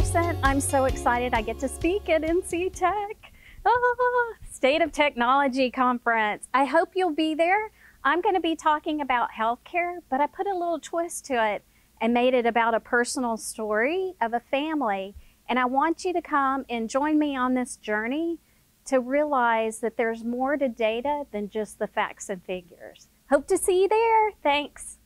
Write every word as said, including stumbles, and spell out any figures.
person. I'm so excited I get to speak at N C Tech. Oh, State of Technology Conference. I hope you'll be there. I'm going to be talking about healthcare, but I put a little twist to it and made it about a personal story of a family. And I want you to come and join me on this journey to realize that there's more to data than just the facts and figures. Hope to see you there. Thanks.